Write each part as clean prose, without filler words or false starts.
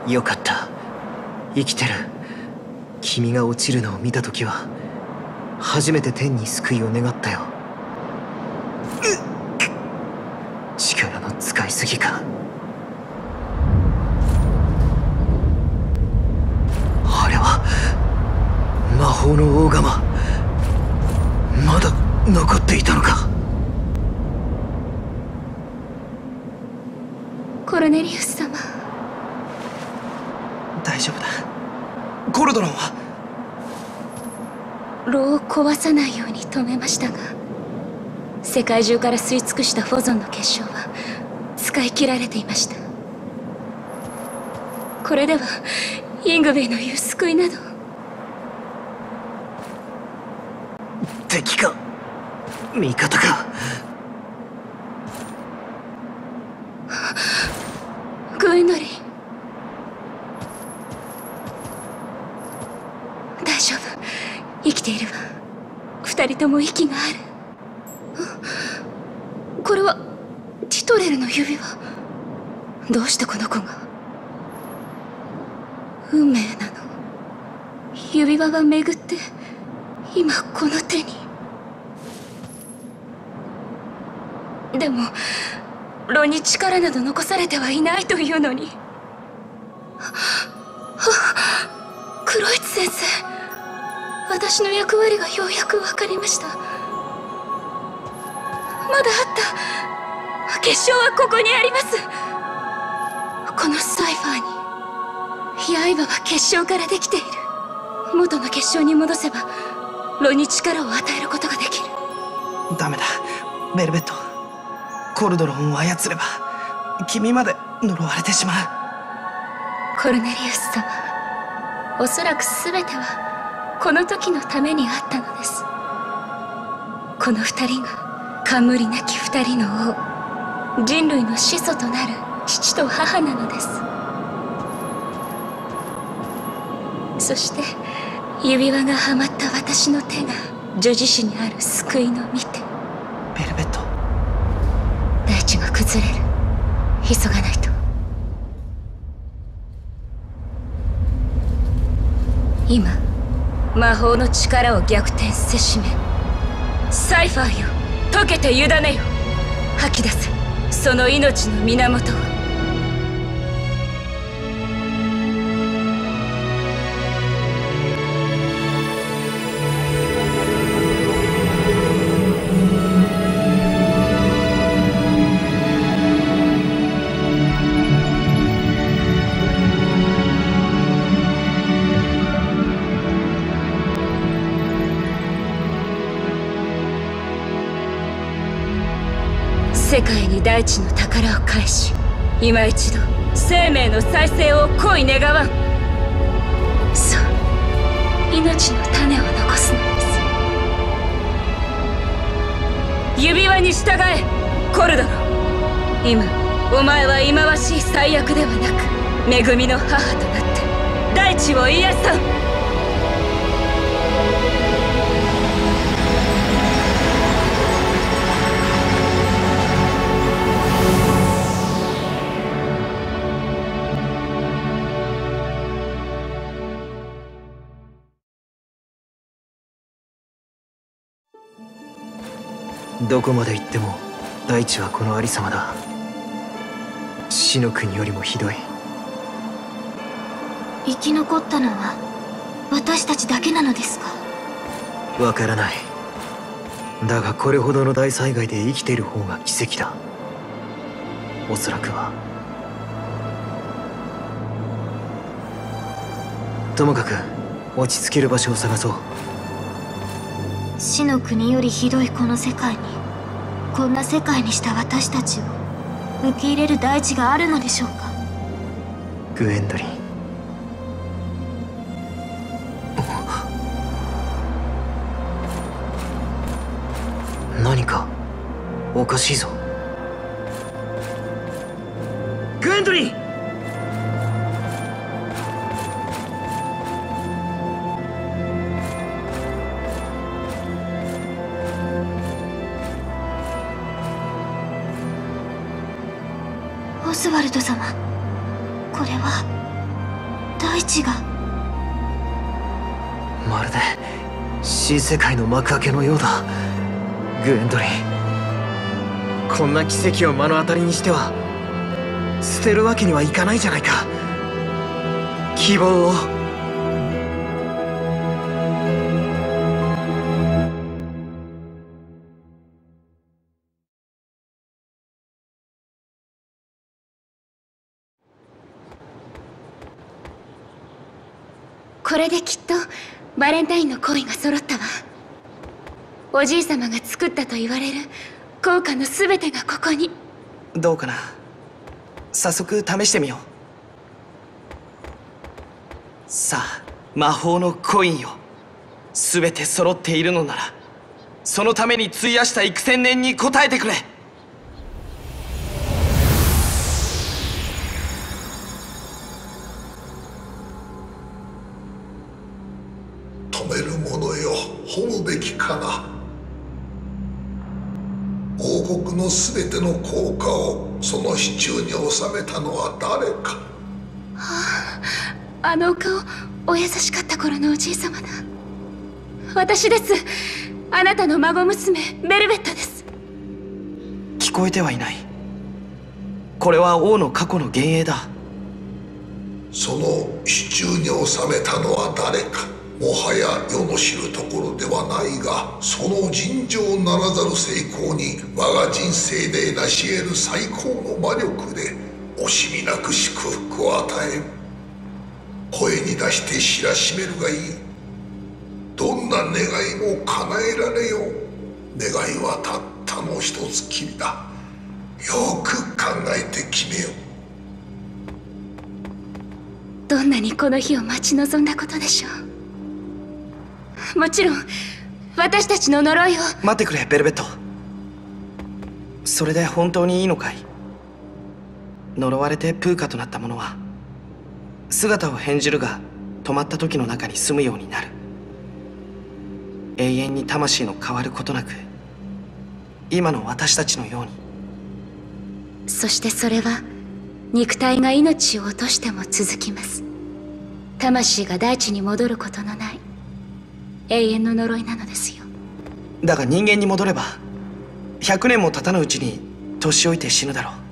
よかった。生きてる。君が落ちるのを見た時は初めて天に救いを願ったよ。力の使いすぎか。あれは魔法の大釜、まだ残っていたのか。 コルネリウス様、 大丈夫だ。コルドロンは？ 炉を壊さないように止めましたが、世界中から吸い尽くしたフォゾンの結晶は使い切られていました。これではイングベイの言う救いなど。 敵か味方か。 グエンドリン、大丈夫、生きているわ。二人とも息がある。これはティトレルの指輪。どうしてこの子が。運命なの。指輪が巡って今この手に。でも炉に力など残されてはいないというのに。クロイツ先生、私の役割がようやく分かりました。まだあった。結晶はここにあります。このサイファーに刃は結晶からできている。元の結晶に戻せば炉に力を与えることができる。 ダメだベルベット。コルドロンを操れば君まで呪われてしまう。 コルネリウス様、おそらく全てはこの時のためにあったのです。この二人が冠なき二人の王、人類の始祖となる父と母なのです。そして指輪がはまった私の手が女子誌にある救いの御手。 ベルベット、 大地が崩れる。急がないと。今魔法の力を逆転せしめ、サイファーよ、溶けて委ねよ。吐き出せその命の源を。世界に大地の宝を返し、今一度生命の再生を恋願わん。そう、命の種を残すのです。指輪に従えコルドロン。今お前は忌まわしい災厄ではなく恵みの母となって大地を癒そう。 どこまで行っても大地はこのありさまだ。死の国よりもひどい。 生き残ったのは私たちだけなのですか？ わからない。だがこれほどの大災害で生きている方が奇跡だ。おそらくは。ともかく落ち着ける場所を探そう。 死の国よりひどいこの世界に、こんな世界にした私たちを受け入れる大地があるのでしょうか？ グエンドリン、何かおかしいぞ。グエンドリン！ オズワルド様、これは。 大地が。 まるで新世界の幕開けのようだ。グエンドリン、こんな奇跡を目の当たりにしては捨てるわけにはいかないじゃないか、希望を。 これできっとバレンタインの恋が揃ったわ。おじい様が作ったと言われる効果の全てがここに。 どうかな、早速試してみよう。さあ、魔法のコインよ、全て揃っているのならそのために費やした幾千年に応えてくれ。 止める者よ、褒むべきかな。王国の全ての効果をその手中に収めたのは誰か。 あのお顔、お優しかった頃のおじい様だ。私です。あなたの孫娘ベルベットです。 聞こえてはいない。これは王の過去の幻影だ。 その手中に収めたのは誰か、もはや世の知るところではないが、その尋常ならざる成功に我が人生で成し得る最高の魔力で惜しみなく祝福を与える。声に出して知らしめるがいい。どんな願いも叶えられよう。願いはたったの一つきりだ。よく考えて決めよう。 どんなにこの日を待ち望んだことでしょう。もちろん私たちの呪いを。 待ってくれベルベット。それで本当にいいのかい。呪われてプーカとなった者は姿を変じるが止まった時の中に住むようになる。永遠に魂の変わることなく、今の私たちのように。 そしてそれは肉体が命を落としても続きます。魂が大地に戻ることのない永遠の呪いなのですよ。 だが人間に戻れば100年も経たぬうちに年老いて死ぬだろう。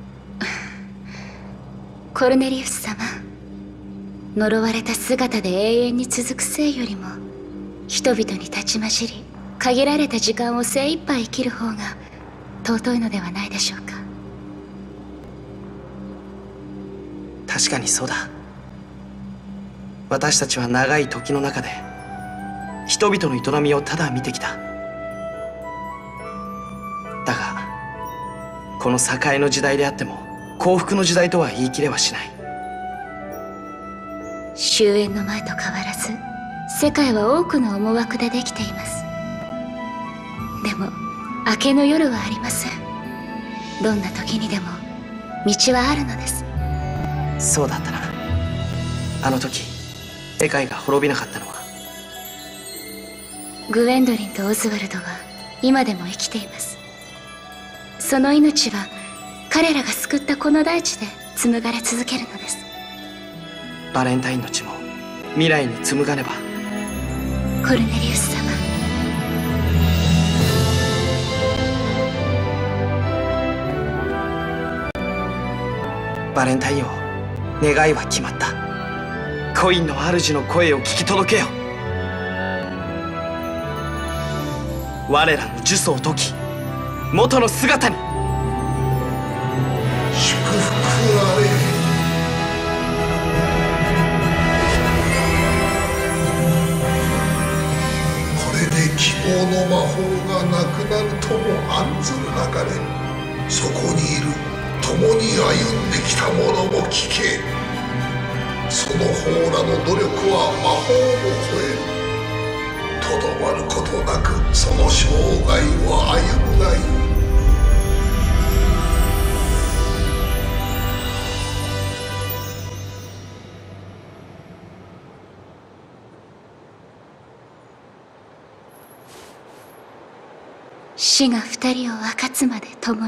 コルネリウス様、呪われた姿で永遠に続く生よりも人々に立ち混じり限られた時間を精一杯生きる方が尊いのではないでしょうか。 確かにそうだ。私たちは長い時の中で人々の営みをただ見てきた。だがこの栄の時代であっても幸福の時代とは言い切れはしない。 終焉の前と変わらず世界は多くの思惑でできています。でも明けの夜はありません。どんな時にでも道はあるのです。 そうだったな。あの時世界が滅びなかったのは。 グウェンドリンとオズワルドは今でも生きています。その命は彼らが救ったこの大地で紡がれ続けるのです。 バレンタインの血も未来に紡がねば。 コルネリウス様、 バレンタインを願いは決まった。コインの主の声を聞き届けよ。我らの呪詛を解き元の姿に。 祝福あれ。これで希望の魔法がなくなるとも案ずるなかれ。そこにいる共に歩んできた者も聞け。その方らの努力は魔法を超える。とどまることなくその生涯を歩むがいい。 死が二人を分かつまで共に。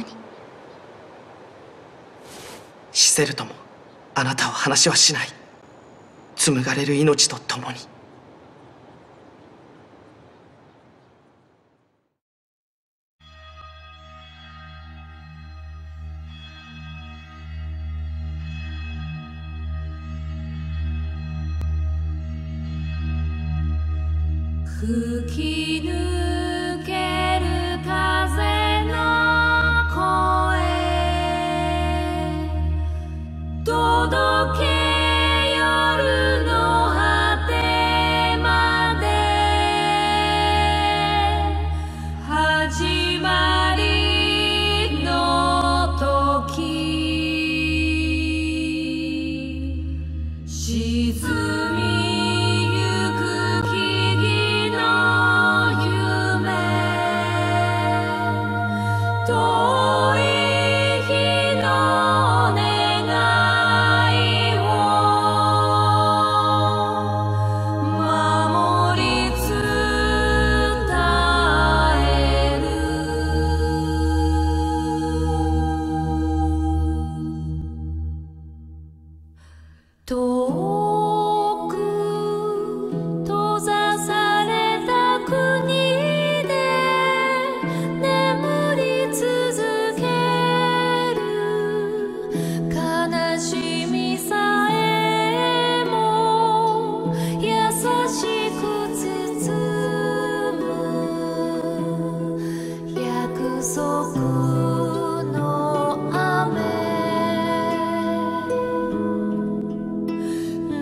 シセルともあなたを話はしない。 紡がれる命とともに。 吹き抜ける風の声届け夜の果てまで始まりの時沈みゆく木々の夢遠い日の願いを守り伝える遠く閉ざされた国で眠り続ける悲しみさえも優しく包む約束の雨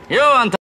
ようあんた